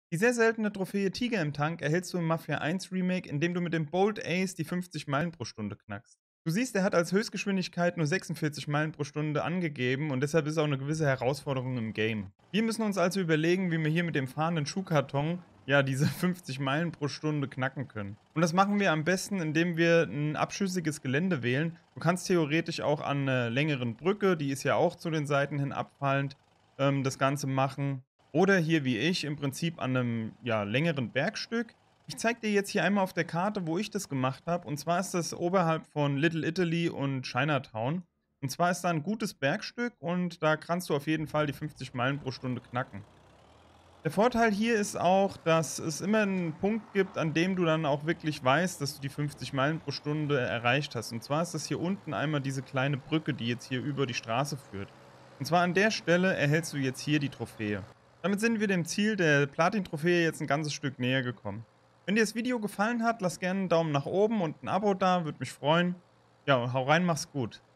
Die sehr seltene Trophäe Tiger im Tank erhältst du im Mafia 1 Remake, indem du mit dem Bolt Ace die 50 Meilen pro Stunde knackst. Du siehst, er hat als Höchstgeschwindigkeit nur 46 Meilen pro Stunde angegeben und deshalb ist auch eine gewisse Herausforderung im Game. Wir müssen uns also überlegen, wie wir hier mit dem fahrenden Schuhkarton ja diese 50 Meilen pro Stunde knacken können. Und das machen wir am besten, indem wir ein abschüssiges Gelände wählen. Du kannst theoretisch auch an einer längeren Brücke, die ist ja auch zu den Seiten hin abfallend, das Ganze machen. Oder hier wie ich im Prinzip an einem ja, längeren Bergstück. Ich zeige dir jetzt hier einmal auf der Karte, wo ich das gemacht habe. Und zwar ist das oberhalb von Little Italy und Chinatown. Und zwar ist da ein gutes Bergstück und da kannst du auf jeden Fall die 50 Meilen pro Stunde knacken. Der Vorteil hier ist auch, dass es immer einen Punkt gibt, an dem du dann auch wirklich weißt, dass du die 50 Meilen pro Stunde erreicht hast. Und zwar ist das hier unten einmal diese kleine Brücke, die jetzt hier über die Straße führt. Und zwar an der Stelle erhältst du jetzt hier die Trophäe. Damit sind wir dem Ziel der Platin-Trophäe jetzt ein ganzes Stück näher gekommen. Wenn dir das Video gefallen hat, lass gerne einen Daumen nach oben und ein Abo da, würde mich freuen. Ja, hau rein, mach's gut.